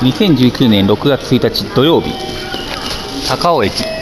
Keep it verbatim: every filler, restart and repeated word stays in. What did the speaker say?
にせんじゅうきゅうねんろくがつついたち土曜日、高尾駅